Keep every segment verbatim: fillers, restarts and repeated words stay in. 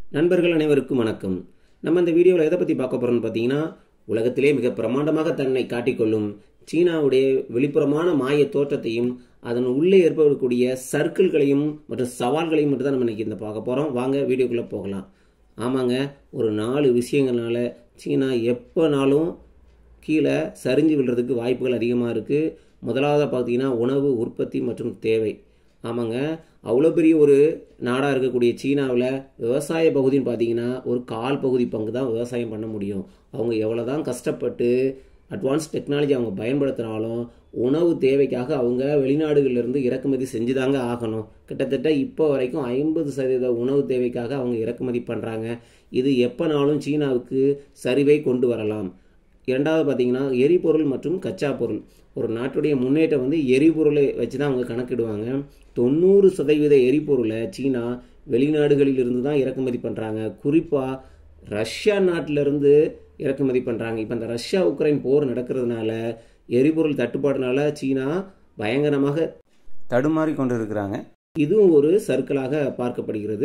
நண்பர்கள் அனைவருக்கும் வணக்கம். நம்ம இந்த வீடியோவில் எதை பற்றி பார்க்க போகிறோம்னு பார்த்தீங்கன்னா, உலகத்திலே மிக பிரமாண்டமாக தன்னை காட்டிக்கொள்ளும் சீனாவுடைய வெளிப்புறமான மாய தோற்றத்தையும் அதன் உள்ளே ஏற்படக்கூடிய சர்க்கிள்களையும் மற்றும் சவால்களையும் மட்டும் தான் நம்ம இன்னைக்கு இந்த பார்க்க போகிறோம். வாங்க வீடியோக்குள்ளே போகலாம். ஆமாங்க, ஒரு நாலு விஷயங்கள்னால சீனா எப்போனாலும் கீழே சரிஞ்சு விழுறதுக்கு வாய்ப்புகள் அதிகமாக இருக்குது. முதலாவது பார்த்தீங்கன்னா உணவு உற்பத்தி மற்றும் தேவை. ஆமாங்க, அவ்வளோ பெரிய ஒரு நாடாக இருக்கக்கூடிய சீனாவில் விவசாய பகுதின்னு பார்த்தீங்கன்னா ஒரு கால் பகுதி பங்கு தான் விவசாயம் பண்ண முடியும். அவங்க எவ்வளோ தான் கஷ்டப்பட்டு அட்வான்ஸ் டெக்னாலஜி அவங்க பயன்படுத்தினாலும் உணவு தேவைக்காக அவங்க வெளிநாடுகளிலிருந்து இறக்குமதி செஞ்சு தாங்க ஆகணும். கிட்டத்தட்ட இப்போ வரைக்கும் ஐம்பது சதவீத உணவு தேவைக்காக அவங்க இறக்குமதி பண்ணுறாங்க. இது எப்போனாலும் சீனாவுக்கு சரிவை கொண்டு வரலாம். இரண்டாவது பார்த்தீங்கன்னா எரிபொருள் மற்றும் கச்சா பொருள். ஒரு நாட்டுடைய முன்னேற்றம் வந்து எரிபொருளை வச்சு தான் அவங்க கணக்கிடுவாங்க. தொண்ணூறு சதவீத எரிபொருளை சீனா வெளிநாடுகளில் இருந்து தான் இறக்குமதி பண்ணுறாங்க. குறிப்பாக ரஷ்யா நாட்டிலிருந்து இறக்குமதி பண்ணுறாங்க. இப்போ அந்த ரஷ்யா உக்ரைன் போர் நடக்கிறதுனால எரிபொருள் தட்டுப்பாடுனால சீனா பயங்கரமாக தடுமாறி கொண்டு இருக்கிறாங்க. இதுவும் ஒரு சர்க்கிளாக பார்க்கப்படுகிறது.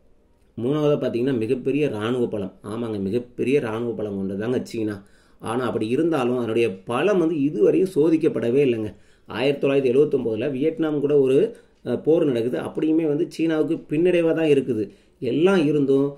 மூணாவதாக பார்த்தீங்கன்னா மிகப்பெரிய இராணுவ பலம். ஆமாங்க, மிகப்பெரிய இராணுவ பலம் கொண்டு தாங்க சீனா. ஆனால் அப்படி இருந்தாலும் அதனுடைய பலம் வந்து இதுவரையும் சோதிக்கப்படவே இல்லைங்க. ஆயிரத்தி தொள்ளாயிரத்தி எழுபத்தொம்போதில் வியட்நாம் கூட ஒரு போர் நடக்குது. அப்படியுமே வந்து சீனாவுக்கு பின்னடைவாக தான் இருக்குது. எல்லாம் இருந்தும்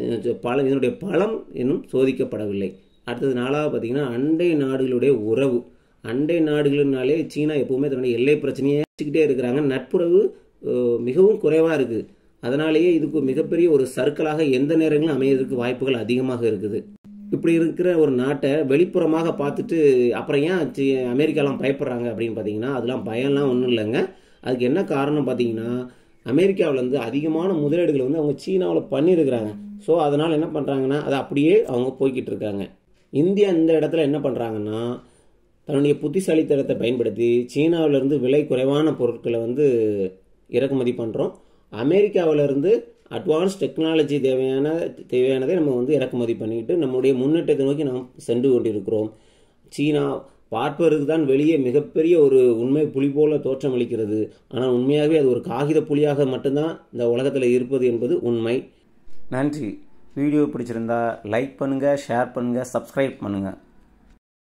பல இதனுடைய பலம் இன்னும் சோதிக்கப்படவில்லை. அடுத்தது நாலாவது பார்த்திங்கன்னா அண்டை நாடுகளுடைய உறவு. அண்டை நாடுகளினாலே சீனா எப்பவுமே தன்னுடைய எல்லை பிரச்சனையை வச்சுக்கிட்டே இருக்கிறாங்க. நட்புறவு மிகவும் குறைவாக இருக்குது. அதனாலேயே இதுக்கு மிகப்பெரிய ஒரு சர்க்கிளாக எந்த நேரங்களும் அமையறதுக்கு வாய்ப்புகள் அதிகமாக இருக்குது. இப்படி இருக்கிற ஒரு நாட்டை வெளிப்புறமாக பார்த்துட்டு அப்புறம் ஏன் அமெரிக்காலாம் பயப்படுறாங்க அப்படின்னு பார்த்தீங்கன்னா அதெல்லாம் பயம்லாம் ஒன்றும் இல்லைங்க. அதுக்கு என்ன காரணம் பார்த்தீங்கன்னா அமெரிக்காவில் வந்து அதிகமான முதலீடுகளை வந்து அவங்க சீனாவில் பண்ணியிருக்கிறாங்க. ஸோ அதனால் என்ன பண்ணுறாங்கன்னா அதை அப்படியே அவங்க போய்கிட்டு இருக்காங்க. இந்தியா இந்த இடத்துல என்ன பண்ணுறாங்கன்னா தன்னுடைய புத்திசாலித்தனத்தை பயன்படுத்தி சீனாவிலேருந்து விலை குறைவான பொருட்களை வந்து இறக்குமதி பண்ணுறோம். அமெரிக்காவிலேருந்து அட்வான்ஸ் டெக்னாலஜி தேவையான தேவையானதை நம்ம வந்து இறக்குமதி பண்ணிக்கிட்டு நம்முடைய முன்னேற்றத்தை நோக்கி நாம் சென்று கொண்டிருக்கிறோம். சீனா பார்ப்பதற்கு தான் வெளியே மிகப்பெரிய ஒரு உண்மை புலி போல தோற்றம் அளிக்கிறது. ஆனால் உண்மையாகவே அது ஒரு காகித புலியாக மட்டும்தான் இந்த உலகத்தில் இருப்பது என்பது உண்மை. நன்றி. வீடியோ பிடிச்சிருந்தா லைக் பண்ணுங்கள், ஷேர் பண்ணுங்கள், சப்ஸ்கிரைப் பண்ணுங்கள்.